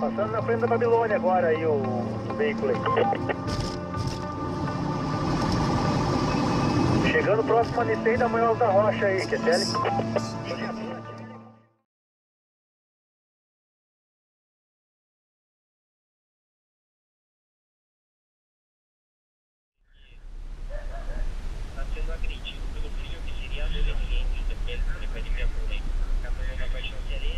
Passando na frente da Babilônia agora aí o veículo aí. Chegando próximo a Nicei da Manhãos da Rocha aí, que é tele. Está sendo agredido pelo filho que seria adolescente daquele que vai ligar por aí. A Manhã da Paixão Serena.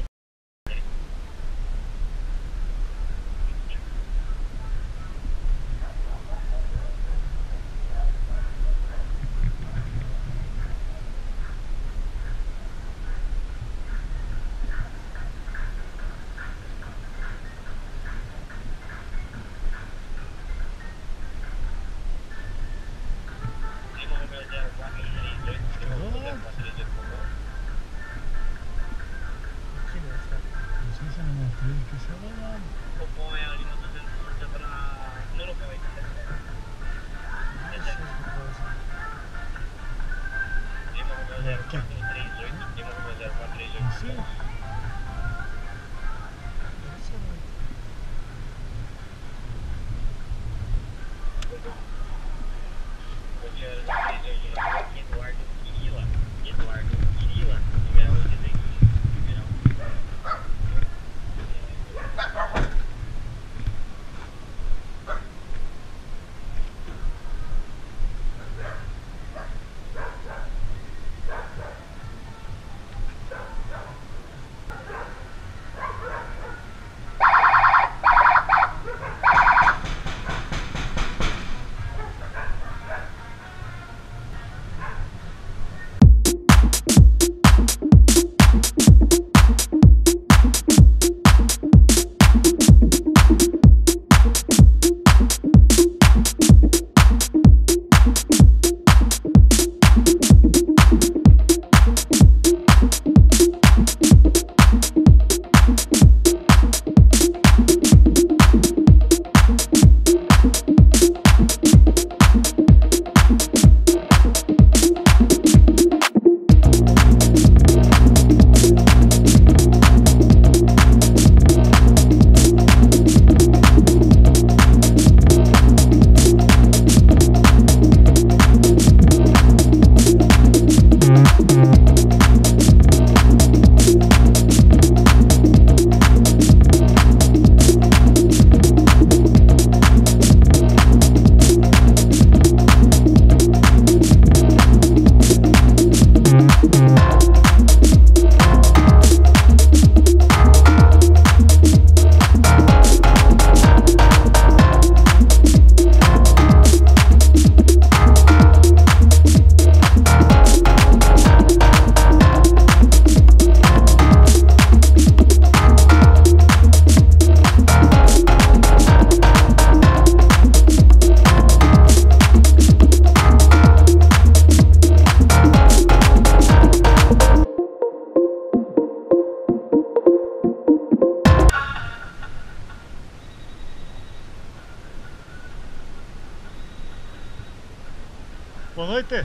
Boa noite.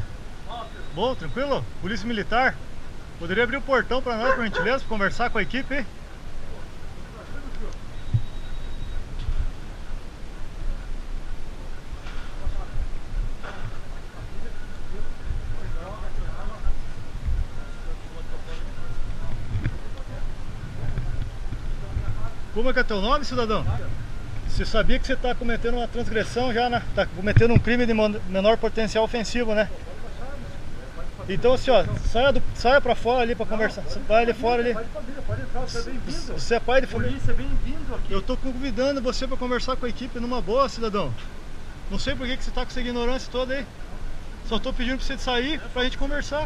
Bom, tranquilo? Polícia Militar. Poderia abrir o portão para nós, por gentileza, para conversar com a equipe aí? Como é que é teu nome, cidadão? Você sabia que você está cometendo uma transgressão já, né? Está cometendo um crime de menor potencial ofensivo, né? Então assim, ó, saia pra fora ali pra conversar. Vai ali fora ali. Pode entrar, você é bem-vindo. Você é pai de família? Polícia, bem-vindo aqui. Eu tô convidando você pra conversar com a equipe numa boa, cidadão. Não sei por que você tá com essa ignorância toda aí. Só tô pedindo pra você sair pra gente conversar.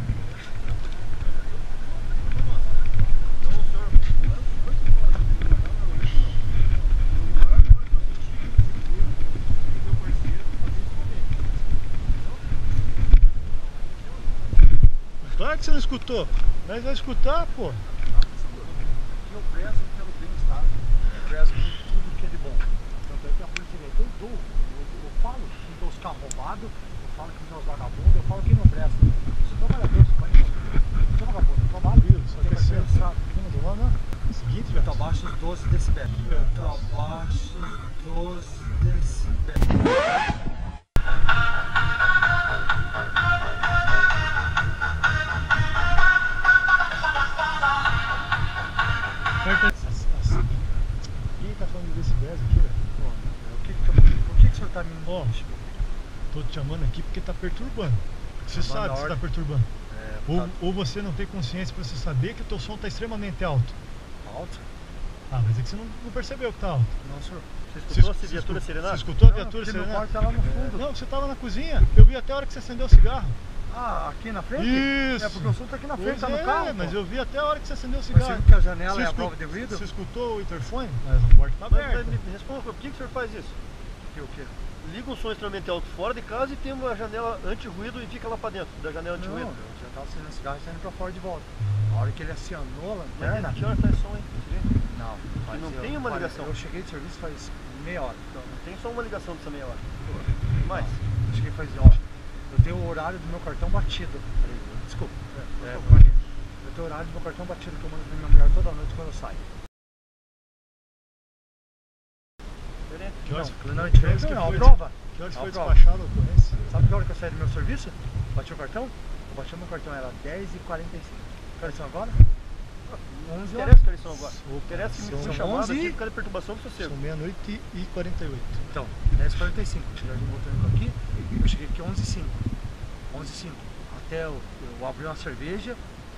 Claro que você não escutou. Mas vai escutar, pô. Eu prezo pelo bem-estar, eu prezo por tudo que é de bom. Tanto é que a polícia eu falo que dou os carros roubados, eu falo que meus vagabundos, eu falo que não presta. Você trabalha Deus, você não é vagabundo, eu trabalho. Só que assim, Vamos lá, não. Seguinte, Eu tô abaixo dos 12 decibéis. Eu tô abaixo dos 12 decibéis. Ih, tá falando de decibéis aqui, velho. Por que o senhor tá me... Ó, tô te chamando aqui porque tá perturbando. Você Tá sabe na que você tá ordem. perturbando. Tá Ou você não tem consciência pra você saber que o teu som tá extremamente alto. alto? Ah, mas é que você não percebeu que tá alto. Não, senhor. Você escutou a viatura Você serenata? escutou a Não, viatura porque meu serenata? quarto tá lá no fundo. Não, você tava na cozinha. Eu vi até a hora que você acendeu o cigarro. Ah, aqui na frente? Isso. É porque o som tá aqui na frente, Pois tá no é, carro. mas pô. eu vi até a hora que você acendeu o Mas você cigarro. viu que a janela Você é a escu- prova de vidro? Você escutou o interfone? Mas a porta tá Mas aberta. me responda, por que o senhor faz isso? O quê? Liga um som extremamente alto fora de casa e tem uma janela anti-ruído e fica lá pra dentro da janela Não, anti-ruído. eu já tava acendendo cigarro e saindo pra fora de volta. A hora que ele acionou a Mas lanterna... que hora faz som, hein? Desse jeito? Não, faz não eu- tem uma olha, ligação. Eu cheguei de serviço faz meia hora. Não, não tem só uma ligação dessa meia hora. Tem mais? Eu cheguei faz... Ó, eu tenho o horário do meu cartão batido. Peraí, desculpa. Eu tenho o horário do meu cartão batido que eu mando pra minha mulher toda noite quando eu saio. Diferente. Que horas- Não, é que horas diferente que não, foi- é prova. Que horas É foi a prova. despachada a ocorrência? Sabe que hora que eu saí do meu serviço? Bati o cartão? Eu bati o meu cartão, era 10h45. Que horas são agora? 11 Interessa horas. que eles são agora. Opa, Interessa que me são foi chamado 11. aqui por causa de perturbação do sossego. São meia-noite e 48. Então, 10h45. O Jardim Botânico aqui. Eu cheguei aqui 11h05. 11h05. Até eu abrir uma cerveja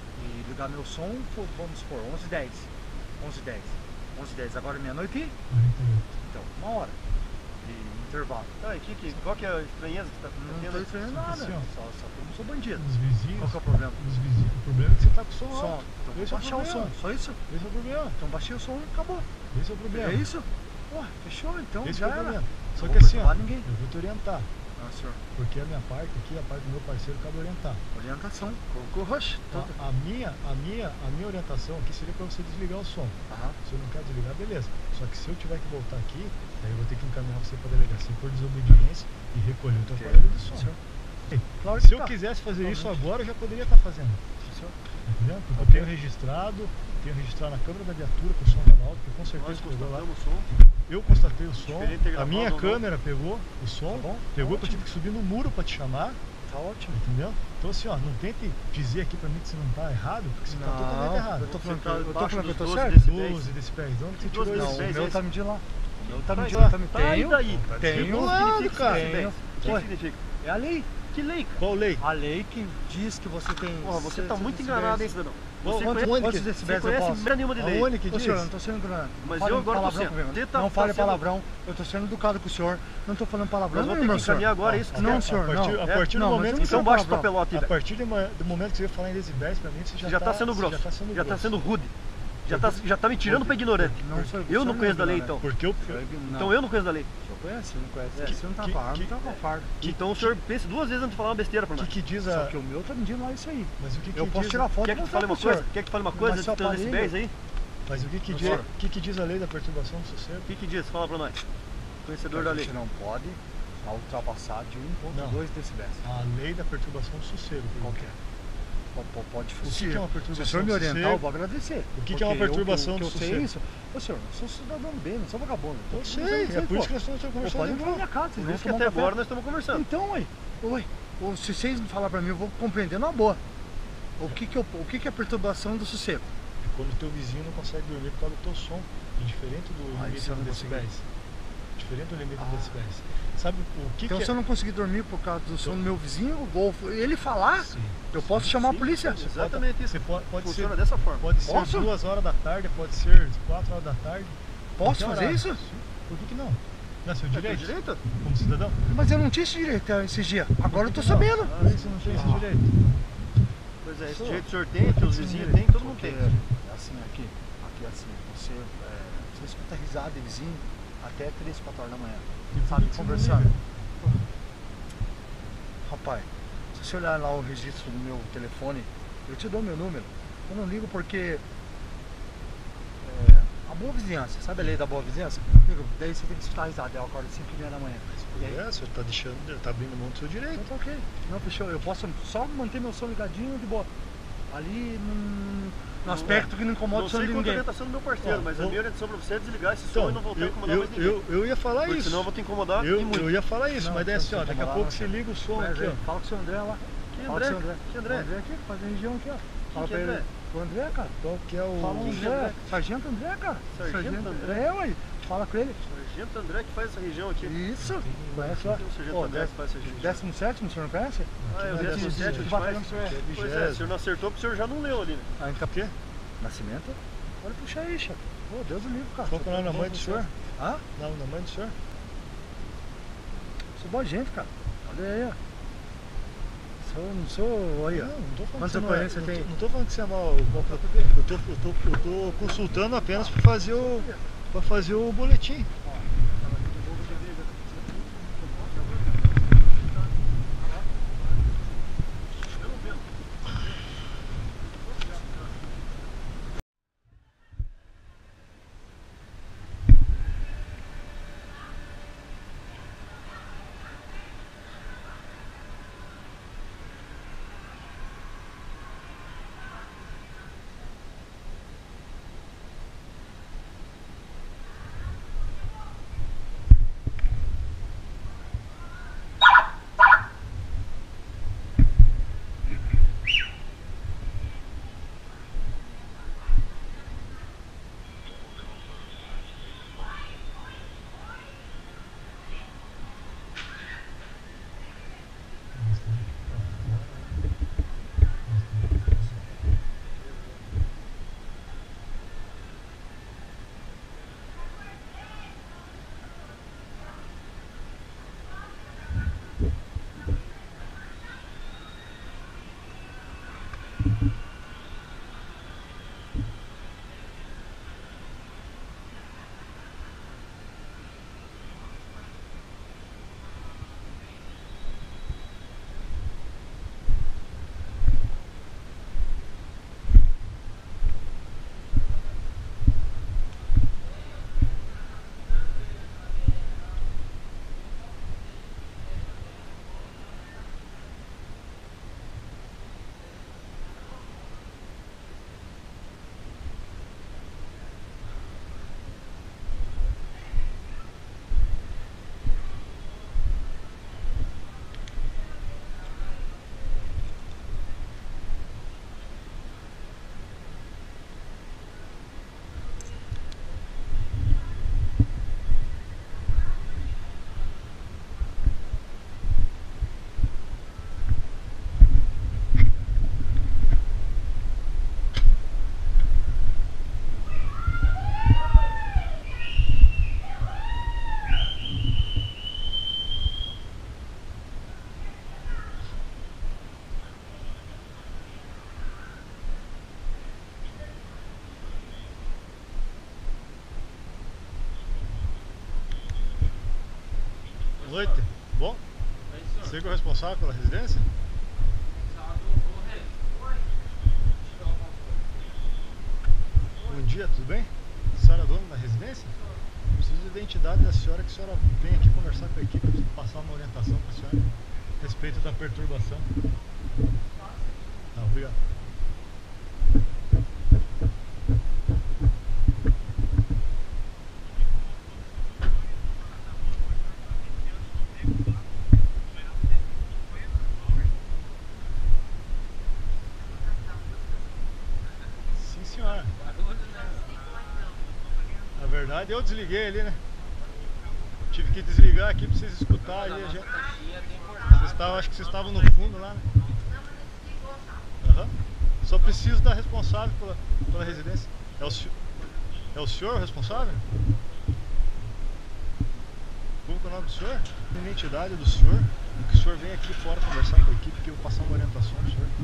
e ligar meu som, vamos supor, 11h10. 11h10. 11h10. Agora é meia-noite e... 48. Então, uma hora de intervalo. Ah, e qual que é a estranheza que você tá Não tendo tô aí? estranhando nada. Assim, ó. Só que eu não sou bandido. Os vizinhos. Qual que é o problema? Os vizinhos. O problema é que você tá com o som Som. alto. Então, Esse é o baixar o som. problema. Só isso? Esse é o problema. Então baixei o som e acabou. Esse é o problema. É isso? Pô, fechou então, Esse já é o era. problema. Só Não que vou assim, ó, perturbar ninguém. eu vou te orientar. Ah, senhor. Porque a minha parte aqui, a parte do meu parceiro, cabe orientar. Orientação. Rush. A minha orientação aqui seria para você desligar o som. Aham. Se eu não quer desligar, beleza. Só que se eu tiver que voltar aqui, daí eu vou ter que encaminhar você para a delegacia por desobediência e recolher o teu Ok. aparelho de som. Senhor. Claro Se que eu tá. quisesse fazer isso Totalmente. agora, eu já poderia estar fazendo. Senhor. Entendeu? Porque Ok. eu tenho registrado na câmera da viatura que o som estava alto, porque com Nós certeza pegou lá. constatamos o som. Eu constatei o som, Diferente de a gravado minha ou não. câmera pegou o som, Tá bom? pegou que eu Ótimo. tive que subir no muro para te chamar, Tá ótimo. entendeu? Então assim, ó, não tente dizer aqui pra mim que você não tá errado, porque você tá totalmente errado. eu tô Você falando tá que eu tô abaixo falando que eu tô dos certo? 12 12 decibéis, de onde você 12 tirou Não, isso? o decibéis, meu é tá medindo lá. O meu tá Tá medindo lá. aí, tá aí daí. Tá Tenho. do O que lado, significa cara. esse decibéis? O que Ué. significa? É a lei. Que lei, cara? Qual lei? A lei que diz que você tem... Porra, você tá muito decibéis. enganado, hein, cidadão? Você Quantos conhece, Quantos que- decibéis você eu conhece posso? merda nenhuma de lei. Aonde que Ô, diz? senhor, eu não tô sendo ignorante. Mas Não fale eu agora tô palavrão sendo. comigo. Você tá- Não tá fale sendo- palavrão. Eu tô sendo educado com o senhor. Não tô falando palavrão, Nós vamos não, ter meu que encaminhar senhor. agora isso. Não, quer? senhor, A partir, não. a partir Não, do mas momento eu que não Então tenho baixa tua palavrão. pelota aí, a velho. partir do momento que você falar em decibéis, pra mim você Você já tá sendo grosso. Já tá sendo Já tá grosso. sendo rude. Já tá me tirando pra ignorante. Não sou- Eu não senhor conheço da lei, ignorante. então. Porque eu, Então eu não conheço da lei. O senhor conhece? Não conhece? É. Você não tá com a arma, tá com a farda. Então o senhor pense duas vezes antes de falar uma besteira pra o nós. que diz Só a... que o meu tá medindo lá isso aí. Mas o que Eu posso diz... tirar foto Quer e que te mostrar fale uma pro senhor. coisa? Quer que te fale uma coisa Mas só dos teus aparelho. decibéis aí? Mas o que Senhor. diz a lei da perturbação do sossego? O que diz? Fala pra nós. Conhecedor A da lei. gente não pode ultrapassar de 1.2 decibéis. A lei da perturbação do sossego. Qual que é? Pode O que é uma perturbação Se o senhor me do orientar, sossego? eu vou agradecer. O que é uma Porque perturbação eu do sei sossego? isso. Ô senhor, eu sou cidadão bem, não sou vagabundo. Eu sei, é por isso que nós estamos Pô, conversando. pode entrar na minha casa, vocês Por vão isso que tomar até um café. agora nós estamos conversando. Então, se vocês me falar pra mim, eu vou compreender na boa. O que é perturbação do sossego? É quando o teu vizinho não consegue dormir por causa do teu som. É diferente do limite isso eu de não consigo. decibéis. Diferente do limite de decibéis. Sabe o que Então, que se eu não conseguir dormir por causa do som do meu vizinho, ou ele falar, Sim. eu posso chamar a polícia. Você Exatamente isso. Você pode Funciona ser, dessa forma. pode ser Posso? 2 horas da tarde, pode ser 4 horas da tarde. Posso qualquer fazer horário. isso? Sim. Por que não? Não é seu É teu direito? direito? Como cidadão? Mas eu não tinha esse direito esses dias. Agora eu tô Não. sabendo. Por que você não tem esse direito? Pois é, esse Senhor, direito o senhor tem, teus sim, vizinhos direito. têm, todo mundo Porque tem. é assim, aqui assim, você escuta risada de vizinho até 3, 4 horas da manhã. E Sabe, por que você não conversando. liga? Rapaz, se você olhar lá o registro do meu telefone, eu te dou meu número. Eu não ligo porque a boa vizinhança, sabe a lei da boa vizinhança? Daí você tem que escutar a risada, eu acordo 5h30 da manhã. E aí? Você tá deixando, tá abrindo mão do seu direito. Então tá ok. Não, fechou. Eu posso só manter meu som ligadinho de boa. ali num aspecto que não incomoda o som de Não sei quanto ninguém. orientação do meu parceiro, Ó, mas a vou- minha orientação pra você é desligar esse som Então, e não voltar a incomodar mais ninguém. eu ia falar Porque isso. senão eu vou te incomodar e muito. Eu ia falar isso, Não, mas daí assim, ó, não daqui a incomodar, pouco não, você cara. liga o som Mas, aqui, ó. fala com o seu André lá. Que Fala com o seu André? André. Que André? O André aqui, faz a região aqui, ó. Fala que pra ele. André? O André, cara. Qual que é o... Fala o Quem que é André. André? Sargento André, cara. Sargento André? É, ué. Fala com ele. Sargento André que faz essa região aqui. Isso. Conhece lá? Tem um sargento Pô, André que faz essa região. 17º, o senhor não conhece? Ah, é o Aqui não é 17º, Que que batalhão faz. que o senhor é? Pois é, o senhor não acertou porque o senhor já não leu ali, né? Ah, em O quê? Nascimento? Pode puxar aí, chefe. Pô, Deus o livre, cara. Qual que é o nome da mãe do senhor? Hã? Não, da mãe do senhor? Sou boa gente, cara. Olha aí, ó. Não sou. Olha. Não tô falando Quantos que você não é, ocorrências tem? não tô falando que você é mal. Eu tô consultando apenas para fazer o boletim. Boa noite. Bom? Você que é o responsável pela residência? Bom dia, tudo bem? A senhora é dona da residência? Preciso de identidade da senhora, que a senhora vem aqui conversar com a equipe, passar uma orientação para a senhora a respeito da perturbação. Não, obrigado. Sim, senhora. Na verdade, eu desliguei ali, né? Tive que desligar aqui pra vocês escutarem ali. Acho que vocês estavam no fundo lá, né? Aham. Só preciso da responsável pela residência. É o senhor o responsável? Como que é o nome do senhor? A identidade do senhor, e que o senhor vem aqui fora conversar com a equipe, que eu vou passar uma orientação pro senhor.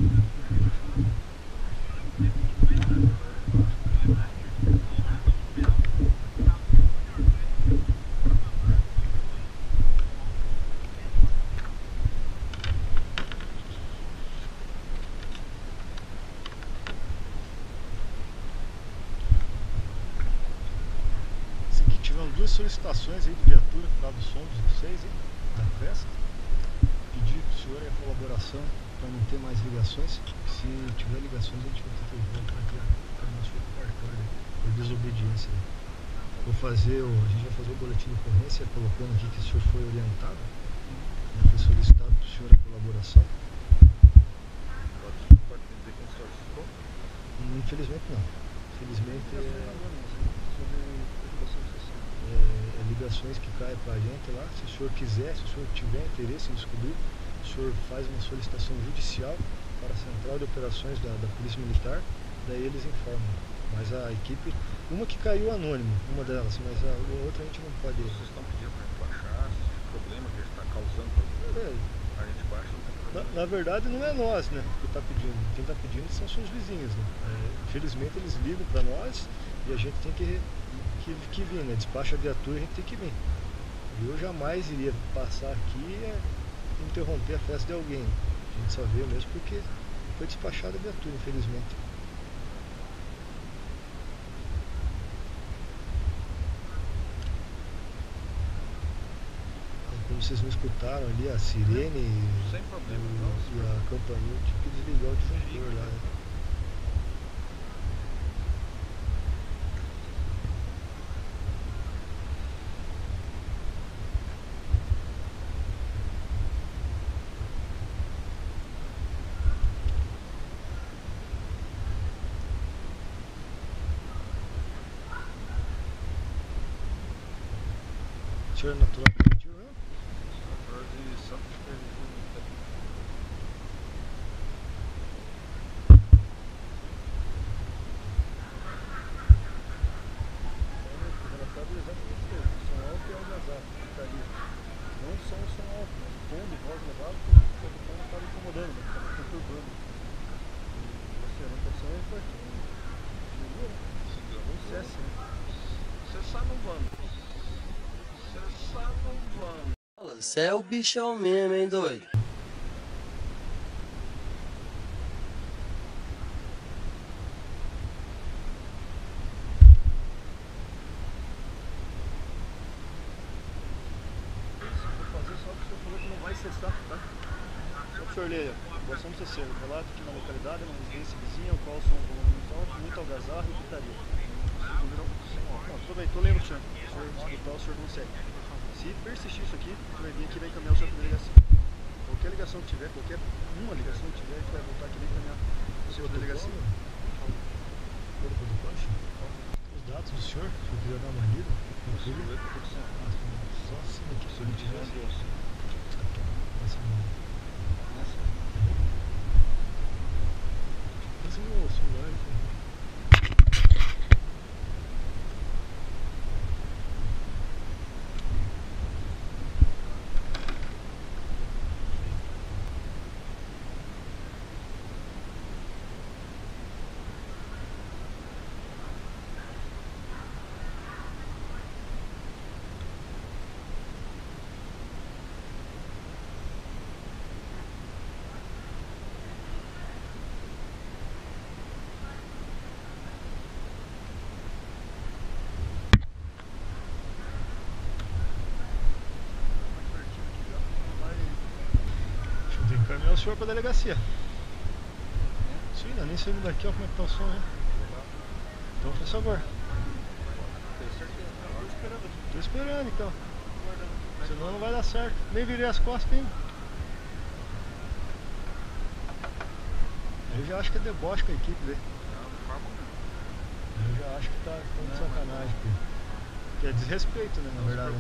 Tivemos duas solicitações aí de viatura para o som de vocês, hein, da festa. Pedi para o senhor a colaboração para não ter mais ligações. Se tiver ligações, a gente vai ter que voltar aqui para o nosso cartório por desobediência. A gente vai fazer o boletim de ocorrência colocando aqui que o senhor foi orientado, né, foi solicitado para o senhor a colaboração. Pode dizer quem solicitou? Infelizmente não. Infelizmente é ligações que caem para a gente lá. Se o senhor quiser, se o senhor tiver interesse em descobrir, o senhor faz uma solicitação judicial para a Central de Operações da Polícia Militar, daí eles informam. Mas a equipe, uma que caiu anônimo, uma delas, mas a outra a gente não pode. Vocês estão pedindo para a gente baixar, esse problema que está causando problema, a gente baixa, não tem problema. Na verdade não é nós, né, que está pedindo. Quem está pedindo são seus vizinhos, né? Infelizmente eles ligam para nós e a gente tem que vir, né? Despacha a viatura, a gente tem que vir. Eu jamais iria passar aqui e interromper a festa de alguém. A gente só veio mesmo porque foi despachada a viatura, infelizmente. Como vocês não escutaram ali a sirene Sem problema, e a campainha, eu tive que desligar o disjuntor lá. Né? O senhor é natural de Curitiba, né? De Santos Relatado exatamente isso. O som alto e algazarra que está ali. Não só o som alto, mas o tom de voz elevado que o som acaba incomodando, né? Acaba perturbando. E a orientação é para que não cesse, né? Você está no bando. Você é o bichão mesmo, hein, doido? Cessar, tá? Só para o senhor ler, situação do CC, relato que na localidade, uma residência vizinha, o qual som muito alto, muito algazarra e gritaria. Não, aproveitou, lembra o senhor. Se o senhor escutar, o senhor consegue. Se persistir isso aqui, a gente vai vir aqui e vai encaminhar o senhor para a delegacia. Qualquer ligação que tiver, qualquer uma ligação que tiver, a gente vai voltar aqui e vai encaminhar o senhor para a delegacia. Os dados do senhor, se eu quiser dar uma lida, só assim aqui, se ele tiver. Esse é o celular. Encaminhar o senhor para a delegacia. Sim, nem saindo daqui, ó, como é que tá o som, né? Então, por favor. Tô esperando então. Senão não vai dar certo. Nem virei as costas ainda. Eu já acho que é deboche com a equipe, velho. Eu já acho que tá de sacanagem, que é desrespeito, né, na verdade.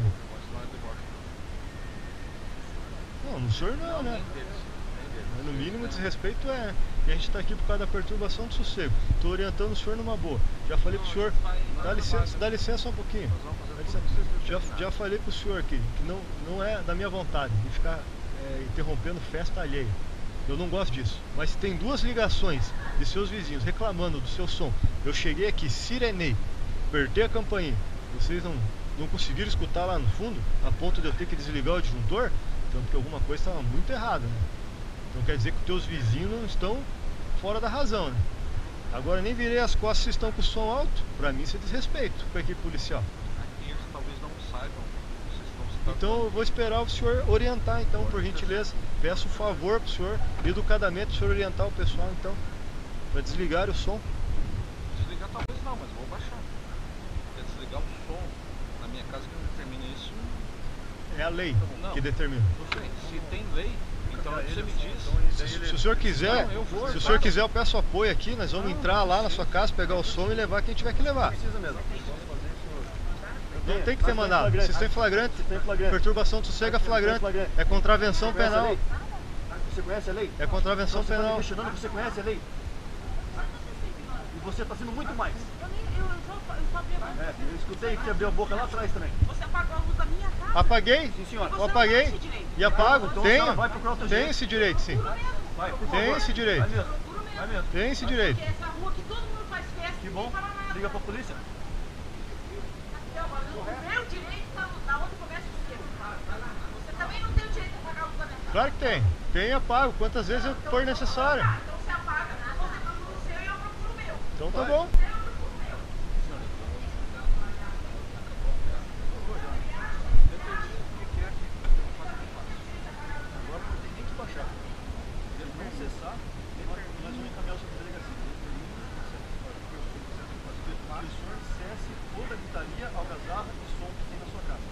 Não, no senhor não, né? Mas no mínimo desrespeito é que a gente está aqui por causa da perturbação do sossego. Estou orientando o senhor numa boa. Já falei pro senhor, dá licença um pouquinho. Já falei pro senhor aqui que não é da minha vontade de ficar interrompendo festa alheia. Eu não gosto disso. Mas se tem duas ligações de seus vizinhos reclamando do seu som, eu cheguei aqui, sirenei, apertei a campainha, vocês não conseguiram escutar lá no fundo, a ponto de eu ter que desligar o disjuntor, então porque alguma coisa estava muito errada, né? Então quer dizer que os teus vizinhos não estão fora da razão, né? Agora nem virei as costas se estão com o som alto. Pra mim isso é desrespeito com a equipe policial. Aqui eles talvez não saibam que vocês estão se Então eu vou esperar o senhor orientar, então, por gentileza. Peço um favor pro senhor, educadamente, o senhor orientar o pessoal, então, para desligar o som. Desligar talvez não, mas vou baixar. Porque desligar o som na minha casa que não determina isso. É a lei Não. que determina. Não sei, se tem lei, então você me diz. Se o senhor quiser, Não, eu vou, se o senhor quiser, eu peço apoio aqui. Nós vamos entrar lá na sua casa, pegar o som e levar quem tiver que levar. Precisa mesmo. Não tem que ter mandado. Vocês estão em flagrante. Perturbação do sossego é flagrante. É contravenção penal. Você conhece a lei? É contravenção Você está me penal. questionando, você conhece a lei? E você está sendo muito mais. Eu só pergunto. Eu escutei que você abriu a boca lá atrás também. Você apagou a luz da minha casa? Apaguei. Sim, senhora. Eu apaguei. E apago. Então, Tenho. senhora, vai procurar outro jeito. Tenho esse direito, sim. Vai, por favor. Tem esse direito. Vai mesmo. Juro mesmo. Vai mesmo. Tem esse direito. Porque essa rua que todo mundo faz festa, Que ninguém bom. fala nada. Liga pra polícia. O meu direito tá na outra começa o seu. Você também não tem o direito de apagar a luz da minha casa. Claro que tem. Tem e apago quantas vezes for necessário. Então você apaga. Você procura o seu e eu procuro o meu. Então tá bom. Agora não tem nem que baixar. Se ele não cessar, nós vamos encaminhar o seu delegacia. Que o senhor cesse toda a gritaria, algazarra e som que tem na sua casa.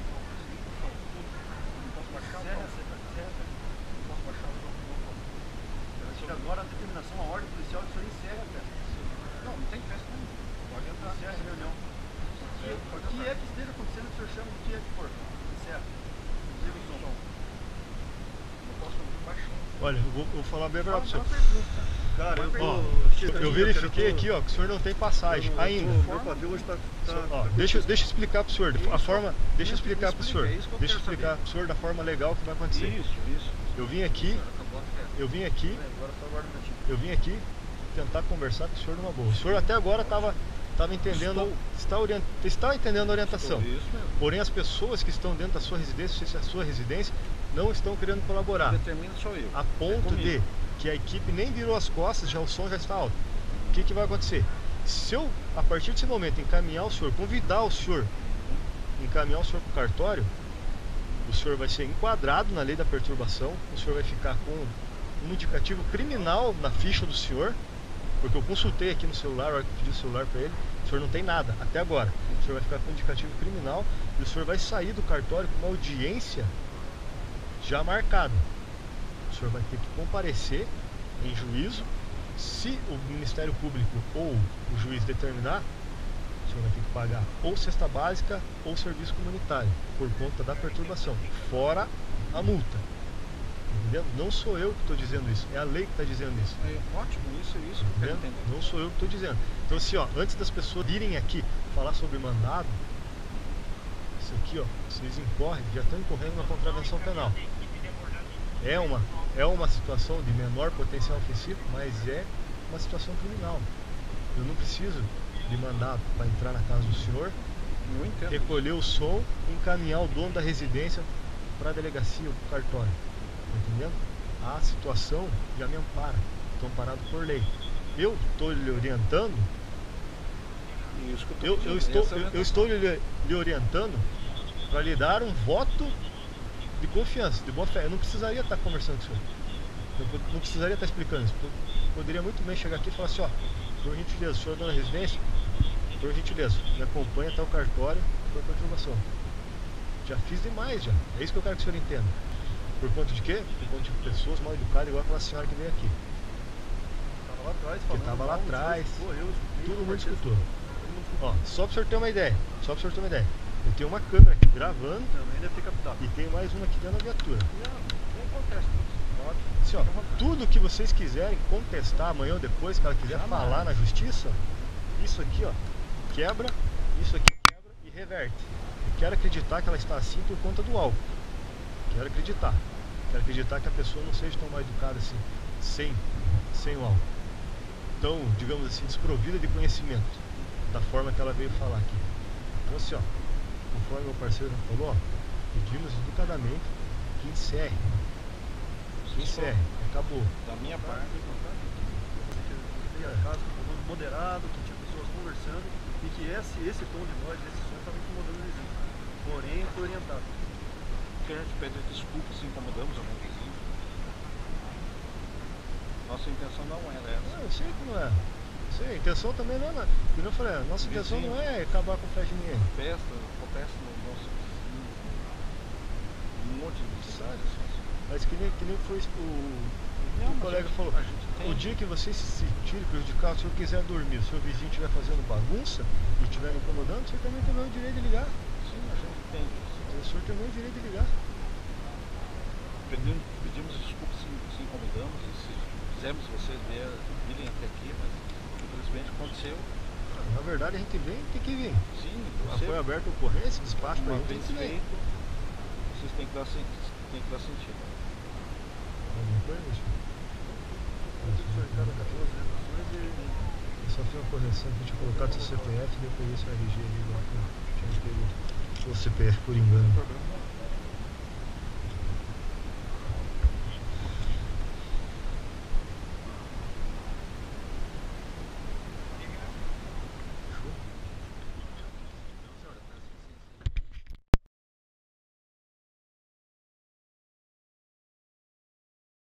Posso baixar? Posso baixar o som? Agora a determinação, a ordem policial, que o senhor encerra a festa. Não, não tem festa nenhuma. Pode entrar. Encerra a reunião. O que é que esteja acontecendo que o senhor chama do que é que for? Encerra. Desliga o som. Não posso baixar. Olha, eu vou falar bem pra você. Cara, Eu verifiquei aqui, ó, que o senhor não tem passagem ainda. Meu pavio hoje tá Ó, deixa eu explicar pro senhor a forma. Deixa eu explicar pro senhor. Deixa eu explicar pro senhor da forma legal que vai acontecer. Isso. Eu vim aqui, Acabou a festa. eu vim aqui, Agora só aguarda um minutinho. eu vim aqui tentar conversar com o senhor numa boa. O senhor até agora estava entendendo, está entendendo a orientação. Isso mesmo. Porém, as pessoas que estão dentro da sua residência, se é a sua residência, não estão querendo colaborar. Determina sou eu. A ponto de que a equipe nem virou as costas, já o som já está alto. O que vai acontecer? Se eu, a partir desse momento, encaminhar o senhor, convidar o senhor, encaminhar o senhor para o cartório, o senhor vai ser enquadrado na lei da perturbação, o senhor vai ficar com um indicativo criminal na ficha do senhor, porque eu consultei aqui no celular, a hora que eu pedi o celular para ele, o senhor não tem nada, até agora. O senhor vai ficar com um indicativo criminal e o senhor vai sair do cartório com uma audiência já marcada. O senhor vai ter que comparecer em juízo. Se o Ministério Público ou o juiz determinar, o senhor vai ter que pagar ou cesta básica ou serviço comunitário por conta da perturbação, fora a multa. Entendeu? Não sou eu que estou dizendo isso, é a lei que está dizendo isso. É ótimo, isso que eu quero Entendeu? entender. Não sou eu que estou dizendo. Então assim, ó, antes das pessoas virem aqui falar sobre mandado, isso aqui, ó, vocês incorrem, já estão incorrendo na contravenção penal. É uma situação de menor potencial ofensivo, mas é uma situação criminal. Eu não preciso de mandado para entrar na casa do senhor, Eu entendo. recolher o som e encaminhar o dono da residência para a delegacia ou para o cartório. Tá entendendo? A situação já me ampara, estou amparado por lei. Eu estou lhe orientando, Isso que eu dizendo, estou, essa eu estou lhe orientando para lhe dar um voto de confiança, de boa fé. Eu não precisaria estar conversando com o senhor. Eu não precisaria estar explicando isso. Eu poderia muito bem chegar aqui e falar assim, ó, por gentileza, o senhor é dona da residência, por gentileza, me acompanha até o cartório por perturbação. Já fiz demais já. É isso que eu quero que o senhor entenda. Por conta de quê? Por conta de pessoas mal educadas, igual aquela senhora que veio aqui. Tava lá atrás, Que falando. tava lá mal, atrás. eu escutei, Todo mundo você escutou. Ó, só pra o senhor ter uma ideia. Eu tenho uma câmera aqui gravando também deve ter captado. e tem mais uma aqui dentro da viatura. não acontece. Pode. Assim, ó, tudo que vocês quiserem contestar amanhã ou depois, que ela quiser falar na justiça, isso aqui, ó, quebra, isso aqui quebra e reverte. Eu quero acreditar que ela está assim por conta do álcool. Quero acreditar. Quero acreditar que a pessoa não seja tão mal educada assim, sem o álcool. Então, digamos assim, desprovida de conhecimento, da forma que ela veio falar aqui. Então assim, ó, conforme meu parceiro falou, ó, pedimos educadamente que encerre. Que encerre, acabou. Da minha parte, Eu a casa com todo mundo moderado, que tinha pessoas conversando e que esse tom de voz, esse som estava incomodando o vizinho. Porém, foi orientado. que a gente pede desculpas se incomodamos algum vizinho. Nossa intenção não era essa. Não, eu sei que não é. Eu sei, a intenção também não é nada. Como eu falei, a nossa intenção Vizinho. não é acabar com o fé de ninguém. Festa, acontece no nosso vizinho. Um monte de Sabe? vizinhos. Mas que nem foi Não, o mas colega a gente- falou, a gente tem- o dia que você se sentir prejudicado, se eu quiser dormir, se o vizinho estiver fazendo bagunça e estiver incomodando, você também tem o mesmo direito de ligar. Sim, a gente entende isso. O senhor tem o mesmo direito de ligar. Pedimos desculpas se incomodamos e se fizemos vocês virem até aqui, mas infelizmente aconteceu. Na verdade a gente vem, tem que vir. Sim, Já você foi aberta a ocorrência, despacho pra uma gente, tem vez que vir. feito, vocês têm que dar sentido. Alguma coisa, senhor? Eu só fiz uma correção que eu tinha colocado seu CPF e depois esse RG ali, tinha pego o CPF por engano.